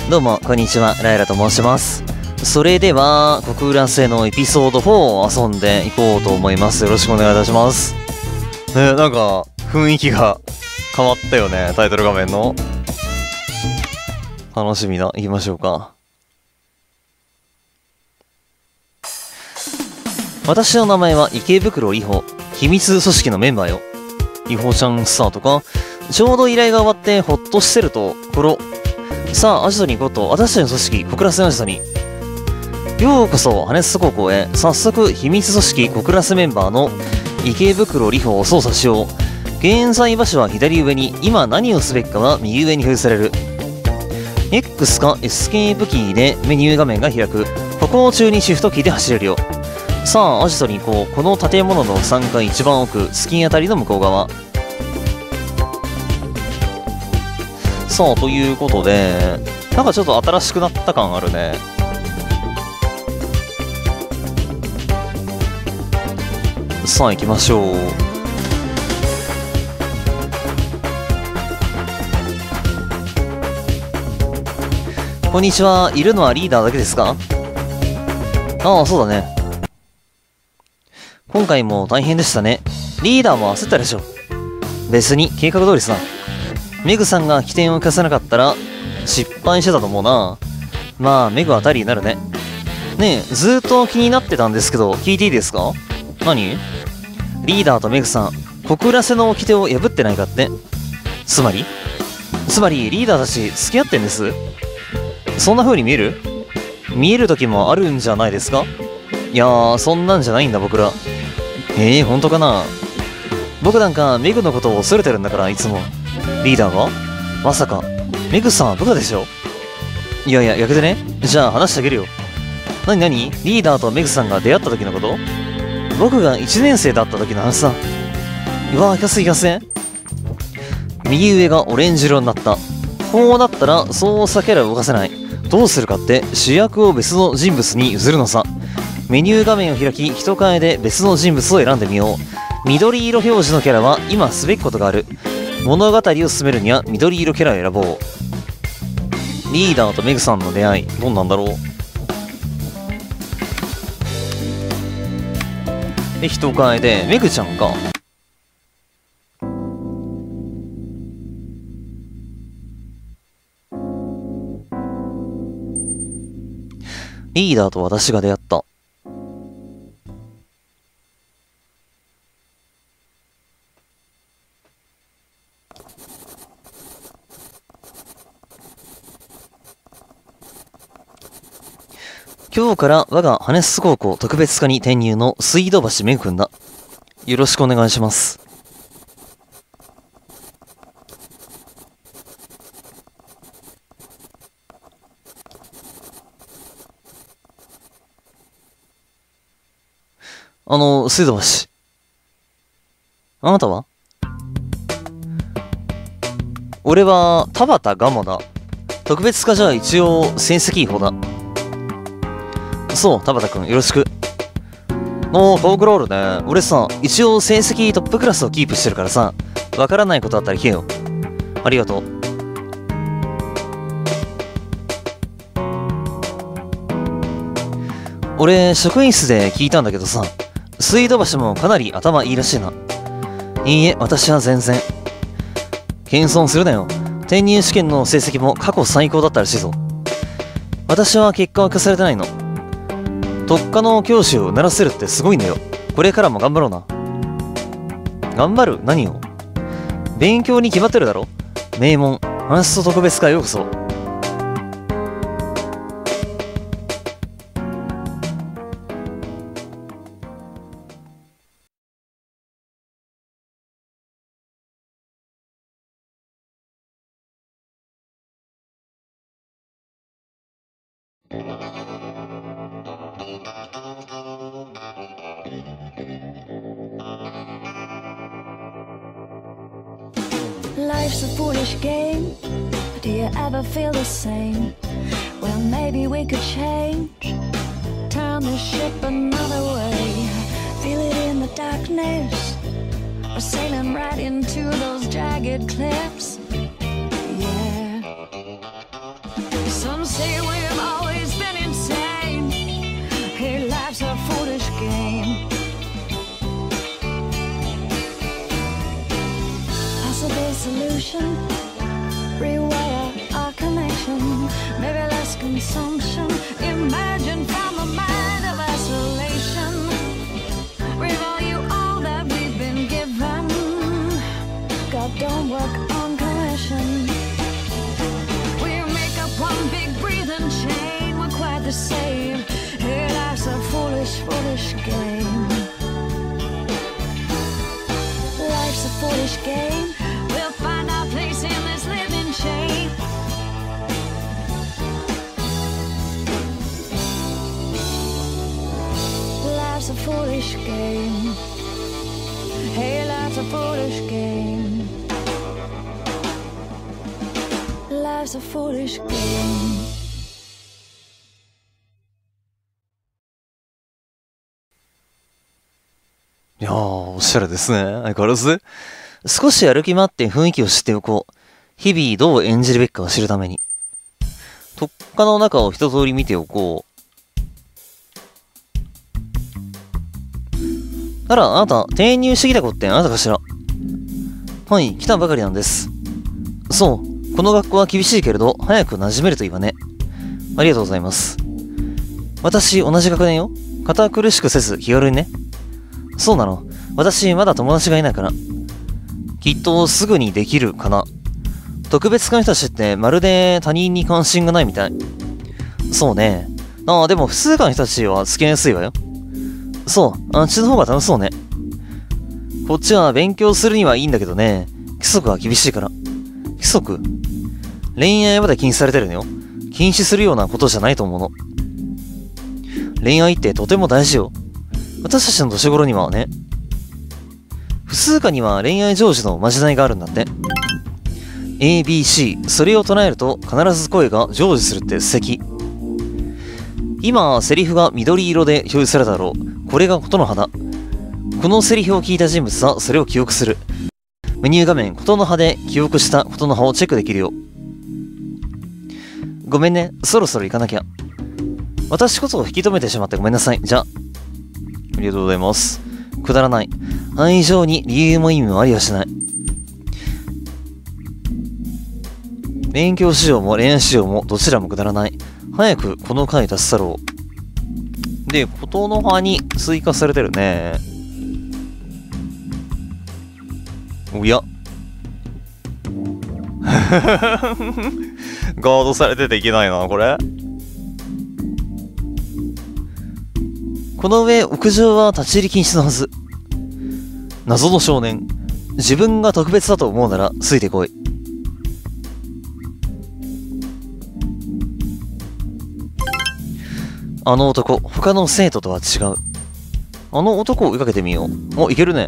どうもこんにちは、ライラと申します。それでは国浦瀬のエピソード4を遊んでいこうと思います。よろしくお願いいたします。ね、なんか雰囲気が変わったよね、タイトル画面の。楽しみだ。行きましょうか。私の名前は池袋里穂、秘密組織のメンバーよ。里穂ちゃんスタートか。ちょうど依頼が終わってほっとしてるところ。さあアジトに行こうと、私たちの組織小倉瀬アジトにようこそ。ハネス高校へ。早速秘密組織小倉瀬メンバーの池袋里穂を操作しよう。現在場所は左上に、今何をすべきかは右上に表示される。 X かエスケープキーでメニュー画面が開く。歩行中にシフトキーで走れるよ。さあアジトに行こう。この建物の3階一番奥、突き当たりの向こう側。さあということで、なんかちょっと新しくなった感あるね。さあ行きましょう。こんにちは。いるのはリーダーだけですか？ああ、そうだね。今回も大変でしたね。リーダーも焦ったでしょ。別に計画通りさ。メグさんが起点を生かせなかったら失敗してたと思うな。まあメグはタリーになるね。ねえ、ずーっと気になってたんですけど、聞いていいですか？何？リーダーとメグさん、小倉瀬の掟を破ってないかって。つまりリーダーたち付き合ってんです。そんな風に見える時もあるんじゃないですか？いやー、そんなんじゃないんだ僕ら。本当かな。僕なんかメグのことを恐れてるんだから、いつも。リーダーがまさかメグさんは部下でしょ？いやいや、逆でね。じゃあ話してあげるよ。何リーダーとメグさんが出会った時のこと？僕が1年生だった時の話さ。うわー、聞かせ。右上がオレンジ色になった。こうなったら操作キャラを動かせない。どうするかって主役を別の人物に譲るのさ。メニュー画面を開き、人替えで別の人物を選んでみよう。緑色表示のキャラは今すべきことがある。物語を進めるには緑色キャラを選ぼう。リーダーとメグさんの出会い、どんなんだろう。で、人替えでメグちゃんか。リーダーと私が出会った。今日から我がハネス高校特別科に転入の水道橋めぐくんだ。よろしくお願いします。水道橋。あなたは？俺は田畑ガモだ。特別科じゃ一応成績いい方だ。そう、田畑くん、よろしく。コークロールね。俺さ、一応成績トップクラスをキープしてるからさ、わからないことあったら聞けよ。ありがとう。俺、職員室で聞いたんだけどさ、水道橋もかなり頭いいらしいな。いいえ、私は全然。謙遜するなよ。転入試験の成績も過去最高だったらしいぞ。私は結果を聞かされてないの。特化の教師をならせるってすごいんだよ。これからも頑張ろうな。頑張る？何を？勉強に決まってるだろ。名門ハンスト特別科へようこそ。 Life's a foolish game. Do you ever feel the same? Well, maybe we could change. Turn the ship another way. Feel it in the darkness. We're sailing right into those jagged cliffs. Yeah. Some say we've always been insane. Hey, life's a foolish game. Possible solution, rewire our connection. Maybe less consumption. Imagine from a mind of isolation. Revalue all that we've been given. God don't work on commission. We make up one big breathing chain. We're quite the same. Hey, life's a foolish, foolish game. Life's a foolish game. We'll find our place in this living chain. Life's a foolish game. Hey, life's a foolish game. Life's a foolish game. いやー、おしゃれですね。相変わらず。少し歩き回って雰囲気を知っておこう。日々どう演じるべきかを知るために。特化の中を一通り見ておこう。あら、あなた、転入してきた子ってあなたかしら。はい、来たばかりなんです。そう、この学校は厳しいけれど、早く馴染めるといいわね。ありがとうございます。私、同じ学年よ。堅苦しくせず気軽にね。そうなの。私、まだ友達がいないから。きっとすぐにできるかな。特別な人たちってまるで他人に関心がないみたい。そうね。ああ、でも普通科の人たちは付き合いやすいわよ。そう、あっちの方が楽しそうね。こっちは勉強するにはいいんだけどね。規則は厳しいから。規則？恋愛まで禁止されてるのよ。禁止するようなことじゃないと思うの。恋愛ってとても大事よ。私たちの年頃にはね。普通科には恋愛成就のまじないがあるんだって。ABC、それを唱えると必ず恋が成就するって素敵。今、セリフが緑色で表示されただろう。これがことの葉だ。このセリフを聞いた人物はそれを記憶する。メニュー画面、ことの葉で記憶したことの葉をチェックできるよ。ごめんね、そろそろ行かなきゃ。私こそ引き止めてしまってごめんなさい。じゃあ。ありがとうございます。くだらない。愛情に理由も意味もありはしない。勉強しようも恋愛しようもどちらもくだらない。早くこの回出し去ろう。で、ことの葉に追加されてるね。おや。ガードされてていけないな、これ。この上、屋上は立ち入り禁止のはず。謎の少年。自分が特別だと思うなら、ついてこい。あの男、他の生徒とは違う。あの男を追いかけてみよう。お、いけるね。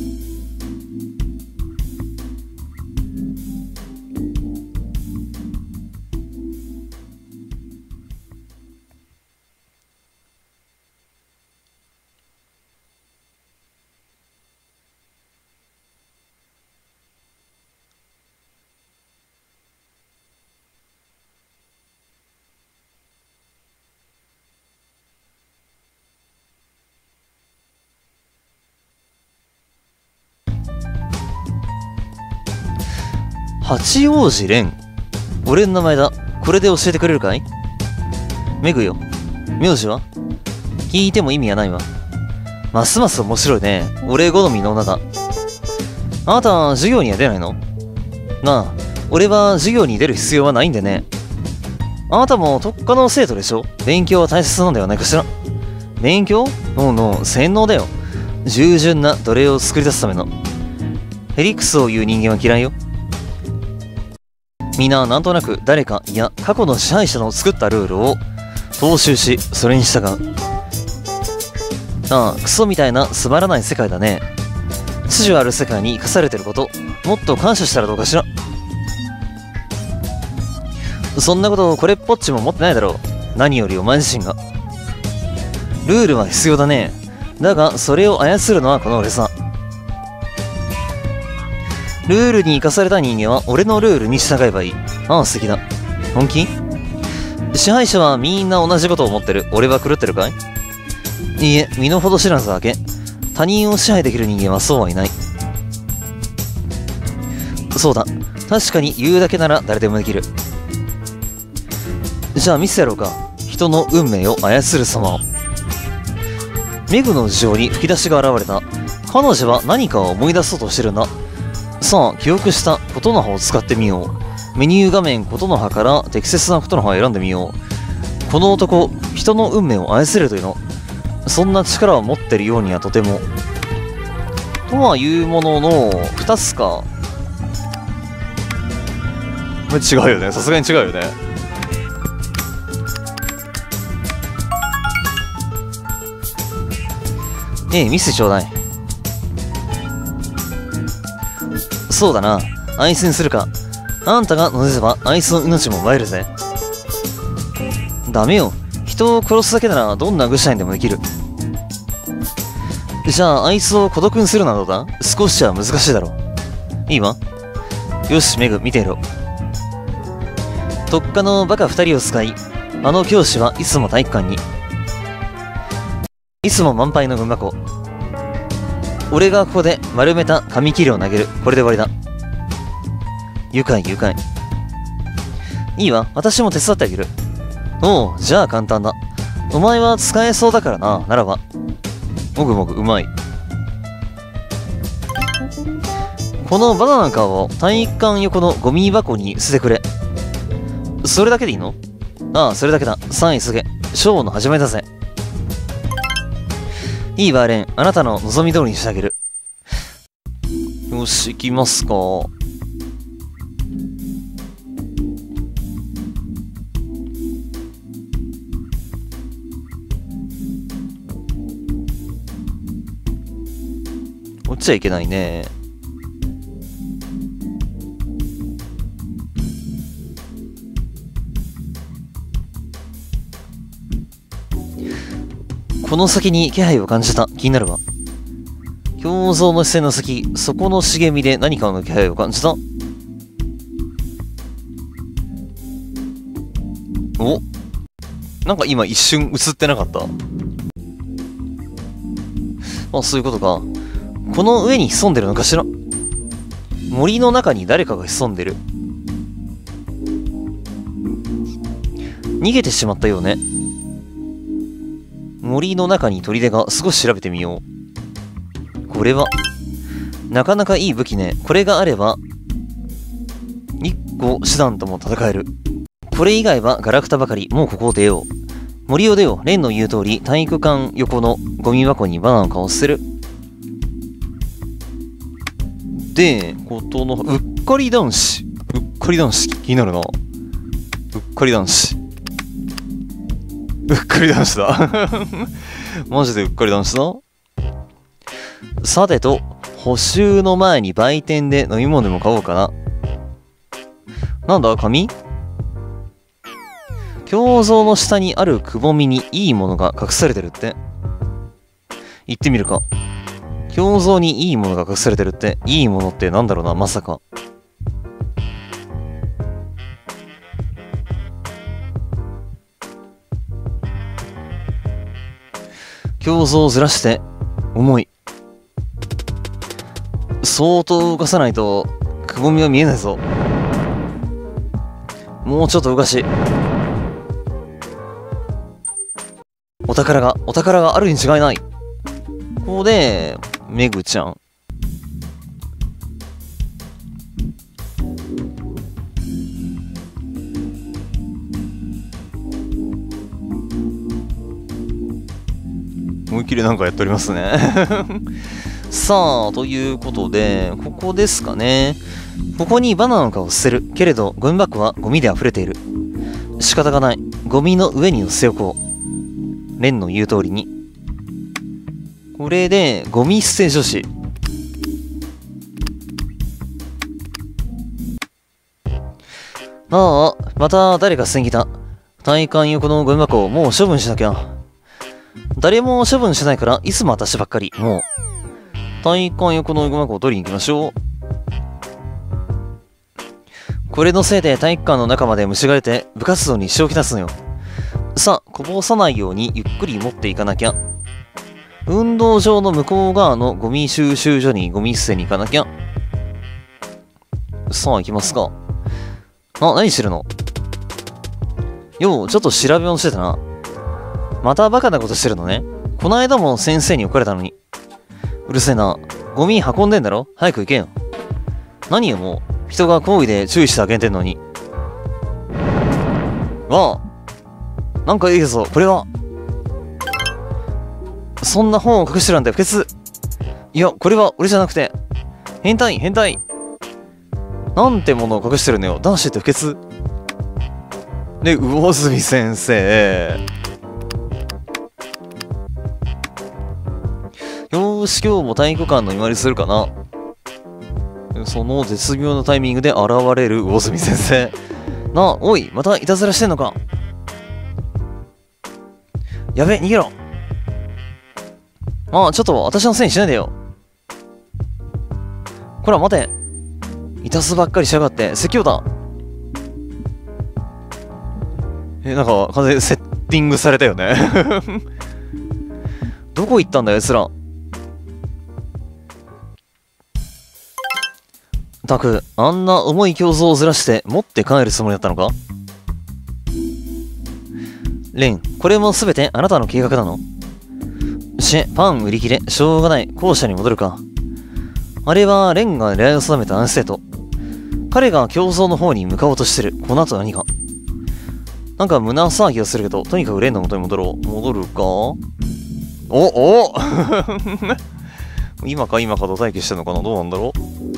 八王子蓮。俺の名前だ。これで教えてくれるかい？メグよ。名字は？聞いても意味はないわ。ますます面白いね。俺好みの女だ。あなた、授業には出ないの？なあ、俺は授業に出る必要はないんでね。あなたも特化の生徒でしょ？勉強は大切なんではないかしら。勉強？洗脳だよ。従順な奴隷を作り出すための。ヘリクスを言う人間は嫌いよ。みんななんとなく誰か、いや過去の支配者の作ったルールを踏襲し、それに従う。ああ、クソみたいなつまらない世界だね。秩序ある世界に生かされてること、もっと感謝したらどうかしら。そんなことこれっぽっちも持ってないだろう。何よりお前自身が。ルールは必要だね。だがそれを操るのはこの俺さ。ルールに生かされた人間は俺のルールに従えばいい。ああ、素敵だ。本気？ 支配者はみんな同じことを思ってる。俺は狂ってるかい？いいえ、身の程知らずだけ。他人を支配できる人間はそうはいない。そうだ。確かに言うだけなら誰でもできる。じゃあ見せてやろうか。人の運命を操る様を。メグの頭上に吹き出しが現れた。彼女は何かを思い出そうとしてるんだ。さあ、記憶したことの葉を使ってみよう。メニュー画面ことの葉から適切なことの葉を選んでみよう。この男、人の運命を操れるというの。そんな力を持ってるようにはとても。とはいうものの、2つか。違うよね。さすがに違うよね。見せてちょうだい。そうだな。アイスにするか。あんたが乗せばアイスの命も奪えるぜ。ダメよ。人を殺すだけならどんな愚者にでもできる。じゃああいつを孤独にするなどうだ？少しは難しいだろう。いいわ。よし、メグ、見てやろう。特化のバカ2人を使い、あの教師はいつも体育館に。いつも満杯の群箱。俺がここで丸めた紙切れを投げる。これで終わりだ。愉快愉快。いいわ、私も手伝ってあげる。おう、じゃあ簡単だ。お前は使えそうだからな。ならば。もぐもぐうまい。このバナナ皮を体育館横のゴミ箱に捨ててくれ。それだけでいいの？ああ、それだけだ。さあ急げ。ショーの始めだぜ。いいわ、レン。あなたの望み通りにしてあげる。よし、行きますか。落ちちゃいけないね。この先に気配を感じた。気になるわ。胸像の視線の先、そこの茂みで何かの気配を感じた。お、なんか今一瞬映ってなかった。あ、そういうことか。この上に潜んでるのかしら。森の中に誰かが潜んでる。逃げてしまったようね。森の中に砦が少し調べてみよう。これはなかなかいい武器ね。これがあれば日光手段とも戦える。これ以外はガラクタばかり。もうここを出よう。森を出よう。レンの言う通り体育館横のゴミ箱にバナナの顔を捨てる。で、ことのうっかり男子。うっかり男子気になるな。うっかり男子。うっかり男子だ。マジでうっかり男子だ。さてと、補修の前に売店で飲み物でも買おうかな。なんだ、紙？胸像の下にあるくぼみにいいものが隠されてるって。行ってみるか。胸像にいいものが隠されてるって、いいものってなんだろうな、まさか。胸像をずらして、重い。相当動かさないと、くぼみは見えないぞ。もうちょっと動かし。お宝があるに違いない。ここで、メグちゃん。思いっきりなんかやっておりますね。さあ、ということで、ここですかね。ここにバナナの皮を捨てる。けれど、ゴミ箱はゴミで溢れている。仕方がない。ゴミの上に乗せおこう。レンの言う通りに。これで、ゴミ捨て女子。ああ、また誰か捨てに来た。体育館横のゴミ箱をもう処分しなきゃ。誰も処分しないから、いつも私ばっかり。もう。体育館横のゴミ箱を取りに行きましょう。 これのせいで体育館の中まで虫が出て部活動に支障をきたすのよ。さあ、こぼさないようにゆっくり持っていかなきゃ。運動場の向こう側のゴミ収集所にゴミ捨てに行かなきゃ。さあ、行きますか。あ、何してるの？よう、ちょっと調べ物してたな。またバカなことしてるのね。この間も先生に怒られたのに。うるせえな。ゴミ運んでんだろ？早く行けよ。何よもう。人が行為で注意してあげてんのに。わあ。なんかいいぞ、これは。そんな本を隠してるなんて不潔。いや、これは俺じゃなくて。変態。なんてものを隠してるのよ。男子って不潔。で、魚住先生。よーし、今日も体育館の見回りするかな。その絶妙なタイミングで現れる魚住先生。なあ、おい、またいたずらしてんのか。やべ、逃げろ。ああ、ちょっと私のせいにしないでよ。こら、待て。いたすばっかりしやがって、説教だ。なんか、完全にセッティングされたよね。どこ行ったんだよ、奴ら。たく、あんな重い競争をずらして持って帰るつもりだったのか？レン、これもすべてあなたの計画なの？パン売り切れ、しょうがない、校舎に戻るか。あれはレンが狙いを定めた男子生徒。彼が競争の方に向かおうとしてる。この後何か。なんか胸騒ぎがするけど、とにかくレンの元に戻ろう。戻るか？お今かと待機してんのかな？どうなんだろう。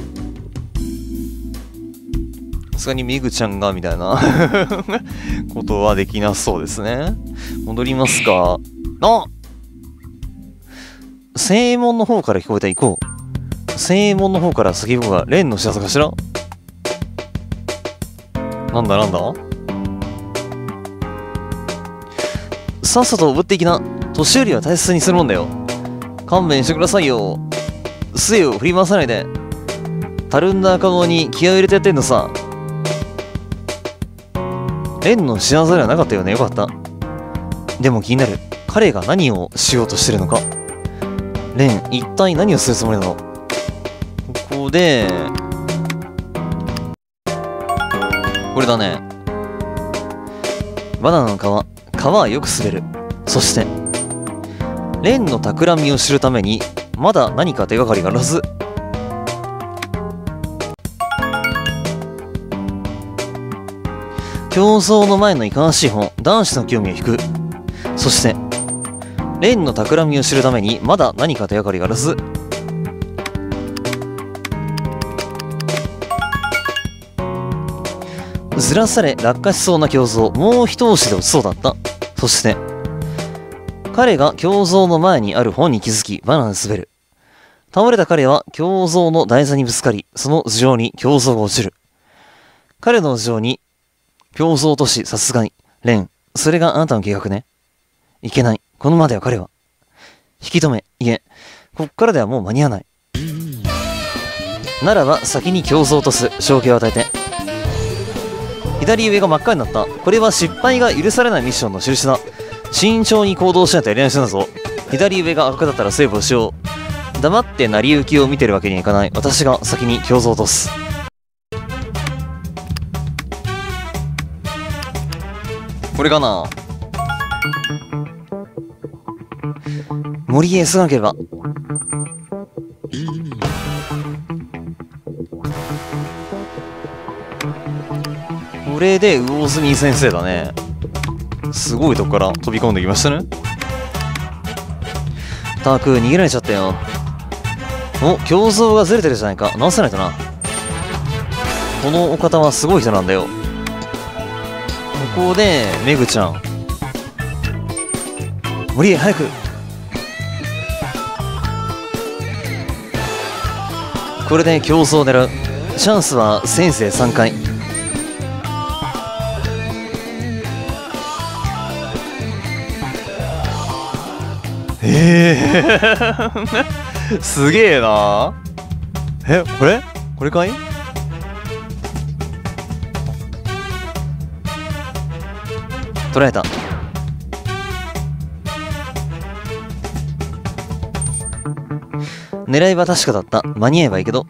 さすがにミグちゃんがみたいなことはできなそうですね。戻りますか。あ！正門の方から聞こえた。行こう。正門の方から先行こうが、レンの知らせかしら？なんださっさとおぶっていきな。年寄りは大切にするもんだよ。勘弁してくださいよ。杖を振り回さないで。たるんだ赤子に気合を入れてやってんのさ。レンの仕業ではなかったよね。よかった。でも気になる。彼が何をしようとしてるのか。レン、一体何をするつもりなの？ここで、これだね。バナナの皮はよく滑る。そして、レンの企みを知るために、まだ何か手がかりがあるはず。競争の前のいかがしい本、男子の興味を引く。そして、レンの企みを知るために、まだ何か手がかりがあるはず。ずらされ落下しそうな競争、もう一押しで落ちそうだった。そして、彼が競争の前にある本に気づき、バナナで滑る。倒れた彼は競争の台座にぶつかり、その頭上に競争が落ちる。彼の頭上に競争とし、さすがに。レン、それがあなたの計画ね。いけない。このままでは彼は。引き止め、いえ、こっからではもう間に合わない。ならば先に競争とす、衝撃を与えて。左上が真っ赤になった。これは失敗が許されないミッションの印だ。慎重に行動しないとやり直しだぞ。左上が赤だったらセーブをしよう。黙って成り行きを見てるわけにはいかない。私が先に競争を落とす。これかな。森へ急がなければ。これで魚住先生だね。すごいとこから飛び込んできましたね。たく逃げられちゃったよ。お、競争がずれてるじゃないか。直さないとな。このお方はすごい人なんだよ。ここでメグちゃん、森へ早く。これで競争を狙う。チャンスは先生3回。すげえな。これかい？ 捕らえた。狙いは確かだった。間に合えばいいけど。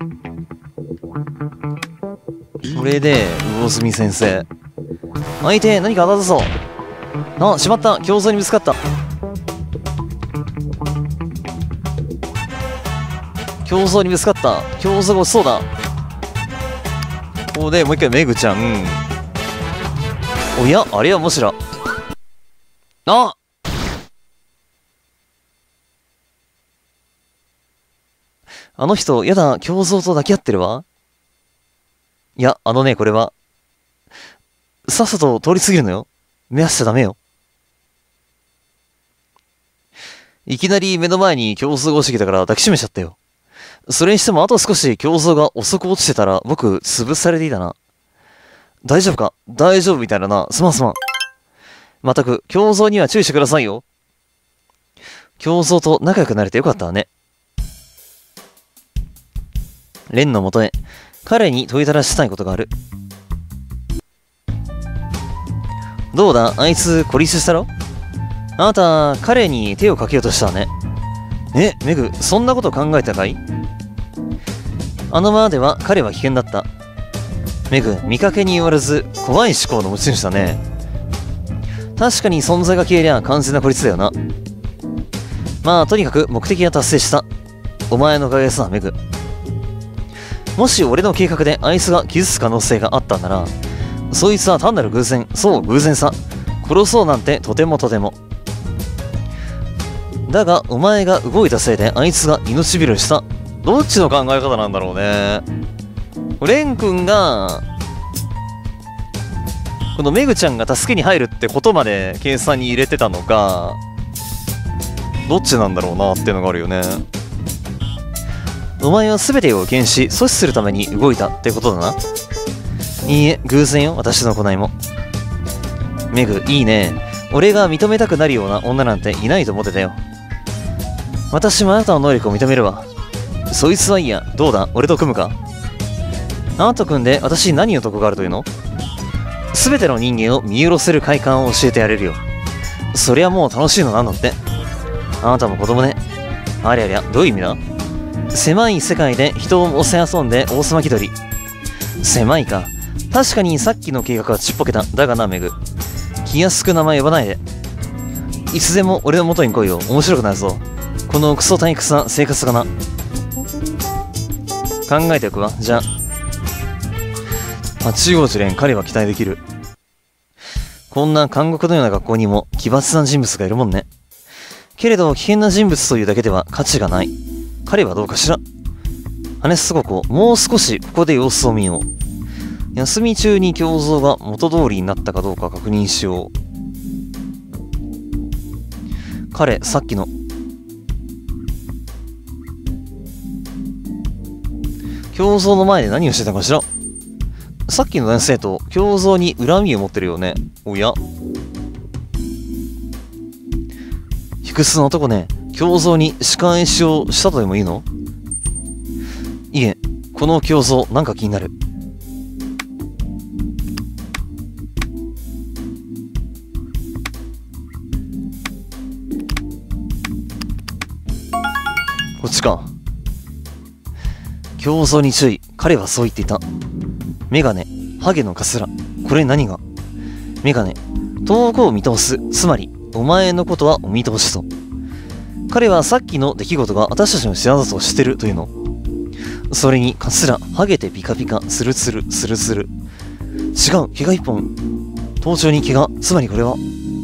これで、魚住先生。相手、何か当たったぞ。あ、しまった。競争にぶつかった。競争にぶつかった。競争が落ちそうだ。ここでもう一回メグちゃん。おや、あれはもしら。あ、あの人、やだ、競争と抱き合ってるわ。いや、これは。さっさと通り過ぎるのよ。目指しちゃダメよ。いきなり目の前に競争が落ちてきたから抱きしめちゃったよ。それにしてもあと少し競争が遅く落ちてたら僕潰されていたな。大丈夫か？大丈夫みたいだな。すまんすまん。まったく、競争には注意してくださいよ。競争と仲良くなれてよかったわね。レンのもとへ、彼に問いただしたいことがある。どうだ、あいつ孤立したろ？あなた、彼に手をかけようとしたわね。え、メグ、そんなこと考えたかい？あのままでは彼は危険だった。メグ、見かけによらず怖い思考の持ち主だね。確かに存在が消えりゃ完全な孤立だよな。まあ、とにかく目的は達成した。お前のおかげさ、メグ。もし俺の計画であいつが傷つく可能性があったんなら、そいつは単なる偶然、そう偶然さ。殺そうなんてとてもとても。だが、お前が動いたせいであいつが命拾いした。どっちの考え方なんだろうね。レン君が、このメグちゃんが助けに入るってことまで計算に入れてたのか、どっちなんだろうなっていうのがあるよね。お前は全てを予見し、阻止するために動いたってことだな。いいえ、偶然よ、私の行いも。メグ、いいね。俺が認めたくなるような女なんていないと思ってたよ。私もあなたの能力を認めるわ。そいつはいいや。どうだ、俺と組むか？あなたと組んで私に何の得があるというの？全ての人間を見下ろせる快感を教えてやれるよ。そりゃもう楽しいのなんだって。あなたも子供ね。ありゃりゃ、どういう意味だ？狭い世界で人を押せ遊んで大須巻き取り。狭いか。確かにさっきの計画はちっぽけだ。だがな、メグ。気安く名前呼ばないで。いつでも俺の元に来いよ。面白くなるぞ。このクソ退屈な生活かな。考えておくわ。じゃあ。中央樹蓮、彼は期待できる。こんな監獄のような学校にも奇抜な人物がいるもんね。けれど危険な人物というだけでは価値がない。彼はどうかしら。ハネスゴコ、もう少しここで様子を見よう。休み中に胸像が元通りになったかどうか確認しよう。彼、さっきの。胸像の前で何をしてたかしら。さっきの男性と胸像に恨みを持ってるよね。おや。卑屈な男ね。胸像に仕返しをしたとでもいいの？いえ、この胸像なんか気になる。こっちか。胸像に注意。彼はそう言っていた。メガネ、ハゲのかすら。これ何が？メガネ、遠くを見通す。つまり、お前のことはお見通しと。彼はさっきの出来事が私たちの仕業だとしてるというの。それに、かすら、ハゲてピカピカ、ツルツル、ツルツル。違う、毛が一本。頭頂に毛が、つまりこれは。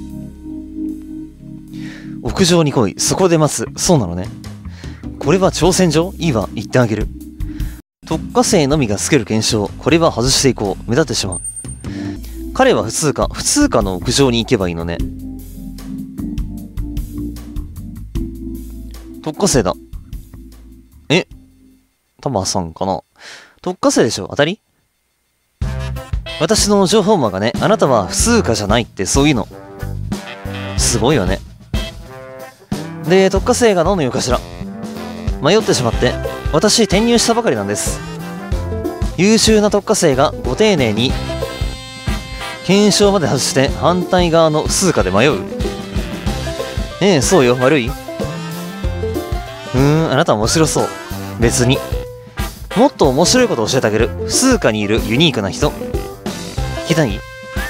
屋上に来い、そこで待つ。そうなのね。これは挑戦状？いいわ、言ってあげる。特化生のみがつける検証。これは外していこう。目立ってしまう。彼は普通科の屋上に行けばいいのね。特化生だ。え？タマさんかな？特化生でしょ？当たり？私の情報網がね、あなたは普通科じゃないってそういうの。すごいよね。で、特化生が何の言うかしら。迷ってしまって、私転入したばかりなんです。優秀な特化生がご丁寧に検証まで外して反対側の数かで迷う。そうよ、悪い？あなた面白そう。別に。もっと面白いことを教えてあげる。数かにいるユニークな人。聞きたい？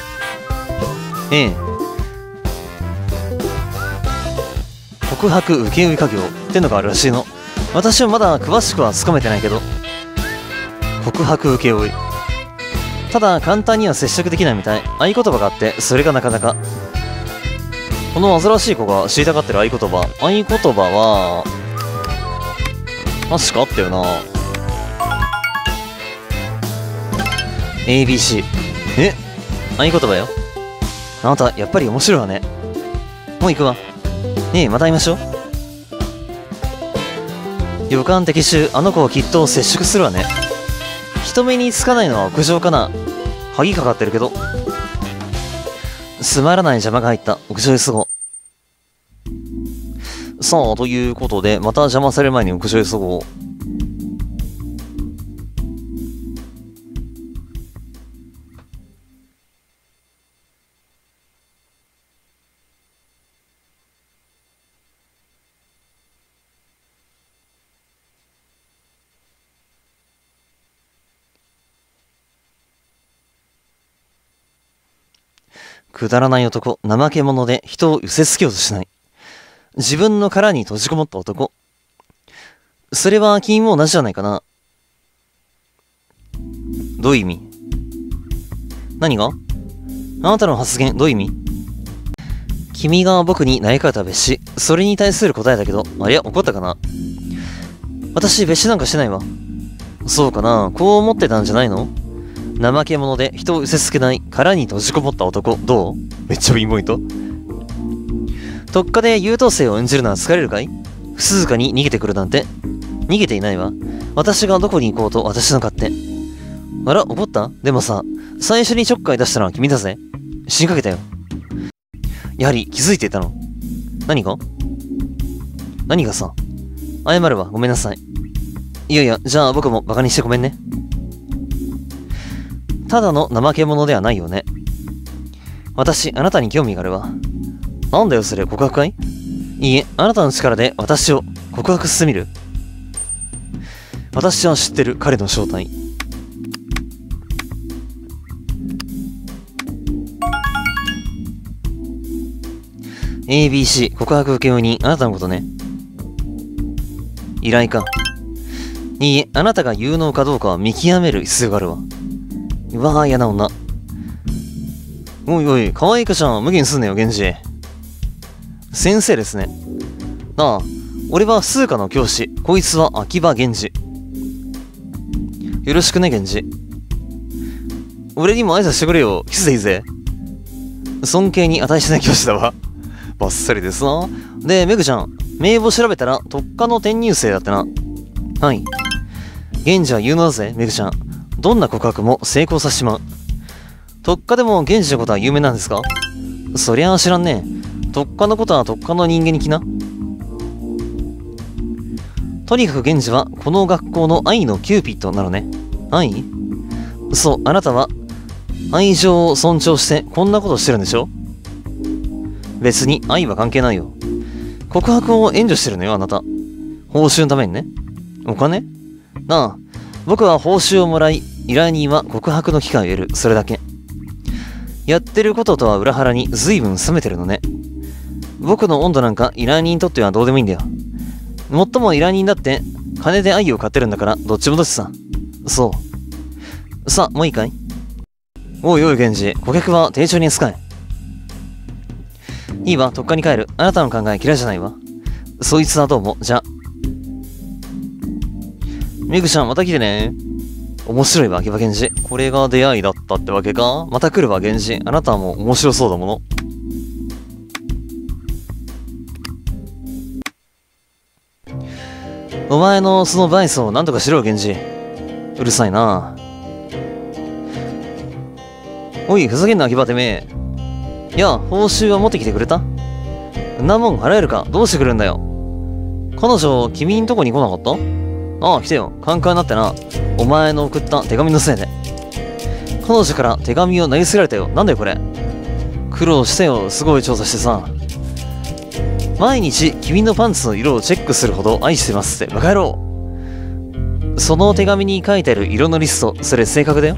告白請負家業ってのがあるらしいの。私はまだ詳しくはつかめてないけど。告白請負。ただ簡単には接触できないみたい。合言葉があって、それがなかなか。この煩わしい子が知りたがってる合言葉。合言葉は、確かあったよな。ABC。合言葉よ。あなた、やっぱり面白いわね。もう行くわ。また会いましょう。予感的襲、あの子はきっと接触するわね。人目につかないのは屋上かな。鍵かかってるけど。つまらない邪魔が入った。屋上へ過ごう。さあ、ということで、また邪魔される前に屋上へ過ごう。くだらない男、怠け者で人を寄せつけようとしない。自分の殻に閉じこもった男。それは君も同じじゃないかな。どういう意味？何が？あなたの発言、どういう意味？君が僕に投げかけた別紙、それに対する答えだけど、あれや、怒ったかな？私、別紙なんかしてないわ。そうかな？こう思ってたんじゃないの？怠け者で人を寄せつけない殻に閉じこもった男、どう？めっちゃ貧乏いと。特化で優等生を演じるのは疲れるかい？不鈴鹿に逃げてくるなんて。逃げていないわ。私がどこに行こうと私の勝手。あら、怒った？でもさ、最初にちょっかい出したのは君だぜ。死にかけたよ。やはり気づいていたの？何がさ。謝るわ、ごめんなさい。いやいや、じゃあ僕もバカにしてごめんね。ただの怠け者ではないよね。私、あなたに興味があるわ。なんだよそれ、告白かい？いいえ、あなたの力で私を告白してみる。私は知ってる彼の正体。ABC、告白請負人、あなたのことね。依頼か。いいえ、あなたが有能かどうかは見極める必要があるわ。うわー、嫌な女。おいおい、可愛い子ちゃん、無限すんなよ、源氏。先生ですね。なあ、俺は数科の教師、こいつは秋葉源氏。よろしくね、源氏。俺にも挨拶してくれよ、キスでいいぜ。尊敬に値しない教師だわ。バッサリですな。で、メグちゃん、名簿調べたら特化の転入生だってな。はい。源氏は有能だぜ、メグちゃん。どんな告白も成功させちまう。特化でも源氏のことは有名なんですか？そりゃあ知らんね。特化のことは特化の人間に来な。とにかく源氏はこの学校の愛のキューピッドなのね。愛？そう、あなたは愛情を尊重してこんなことしてるんでしょ？別に愛は関係ないよ。告白を援助してるのよ、あなた。報酬のためにね。お金？なあ、僕は報酬をもらい、依頼人は告白の機会を得る。それだけ。やってることとは裏腹に随分冷めてるのね。僕の温度なんか依頼人にとってはどうでもいいんだよ。もっとも依頼人だって金で愛を買ってるんだから、どっちもどっちさ。そう。さあ、もういいかい？おいおい、源氏、顧客は丁重に扱え。いいわ、特化に帰る。あなたの考え嫌いじゃないわ。そいつはどうも。じゃあ。メグちゃん、また来てね。面白いわ、秋葉源氏。これが出会いだったってわけか？また来るわ、源氏。あなたはもう面白そうだもの。お前のそのバイスを何とかしろよ、源氏。うるさいな。おい、ふざけんな、秋葉てめえ。いや、報酬は持ってきてくれた？んなもん払えるか？どうしてくれるんだよ。彼女、君んとこに来なかった？ああ、来てよ。カンカンになってな。お前の送った手紙のせいで。 彼女から手紙を投げつけられたよ。なんだよこれ。苦労したよ。すごい調査してさ。毎日君のパンツの色をチェックするほど愛してますってバカ野郎。その手紙に書いてある色のリスト、それ正確だよ。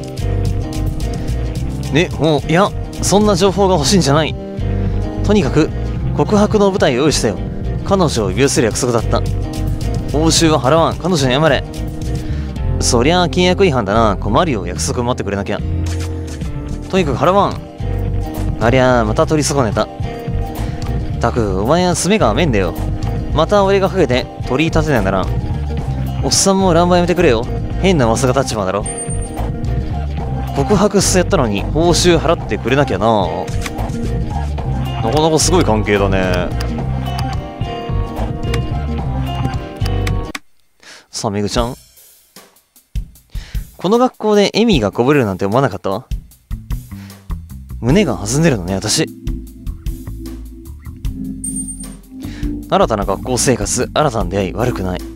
ね、もういや、そんな情報が欲しいんじゃない。とにかく告白の舞台を用意したよ。彼女を呼び寄せる約束だった。報酬は払わん。彼女に謝れ。そりゃあ契約違反だな。困るよ。約束待ってくれなきゃ。とにかく払わん。ありゃあまた取り損ねた。たくお前は爪が甘えんだよ。また俺がかけて取り立てないならおっさんも乱暴やめてくれよ。変な噂が立ちまうだろ。告白してやったのに報酬払ってくれなきゃな。なかなかすごい関係だね。さあめぐちゃん、この学校でエミがこぼれるなんて思わなかったわ。胸が弾んでるのね私。新たな学校生活、新たな出会い、悪くない。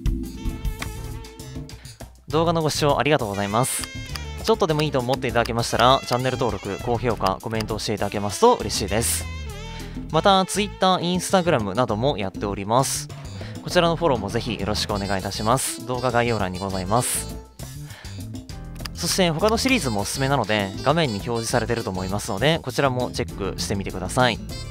動画のご視聴ありがとうございます。ちょっとでもいいと思っていただけましたら、チャンネル登録、高評価、コメントをしていただけますと嬉しいです。また、Twitter、Instagram などもやっております。こちらのフォローもぜひよろしくお願いいたします。動画概要欄にございます。そして他のシリーズもおすすめなので、画面に表示されていると思いますので、こちらもチェックしてみてください。